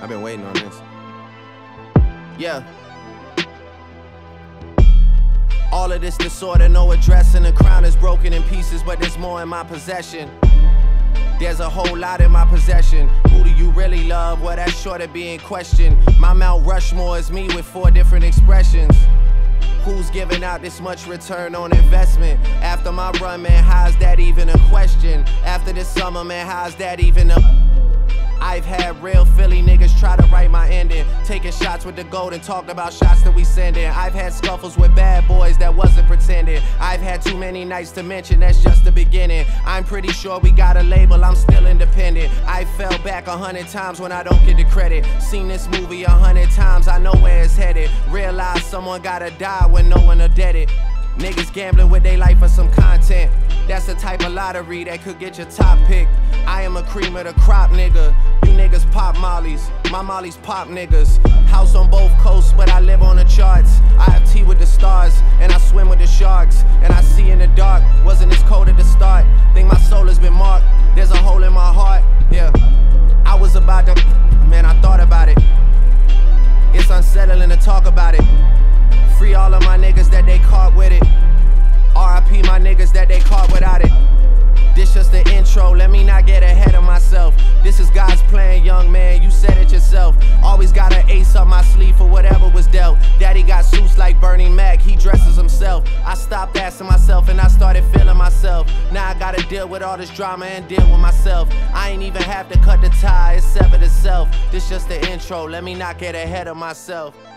I've been waiting on this. Yeah. All of this disorder, no address, and the crown is broken in pieces, but there's more in my possession. There's a whole lot in my possession. Who do you really love? Well, that's sure to be in question. My Mount Rushmore is me with 4 different expressions. Who's giving out this much return on investment? After my run, man, how's that even a question? After this summer, man, how's that even a... I've had real Philly niggas try to write my ending, taking shots with the gold and talked about shots that we sending. I've had scuffles with bad boys that wasn't pretending. I've had too many nights to mention, that's just the beginning. I'm pretty sure we got a label, I'm still independent. I fell back 100 times when I don't get the credit. Seen this movie 100 times, I know where it's headed. Realize someone gotta die when no one will dead it. Niggas gambling with their life for some content. That's the type of lottery that could get your top pick. I am a cream of the crop, nigga. You niggas pop mollies, my mollies pop niggas. House on both coasts, but I live on the charts. I have tea with the stars, and I swim with the sharks. And I see in the dark, wasn't this cold at the start. Think my soul has been marked, there's a hole in my heart. Yeah, I was about to, man, I thought about it. It's unsettling to talk about it. Free all of my niggas that they caught with it. RIP my niggas that they caught without it. This just the intro, let me not get ahead of myself. This is God's plan, young man, you said it yourself. Always got an ace up my sleeve for whatever was dealt. Daddy got suits like Bernie Mac, he dresses himself. I stopped asking myself and I started feeling myself. Now I gotta deal with all this drama and deal with myself. I ain't even have to cut the tie, it's severed itself. This just the intro, let me not get ahead of myself.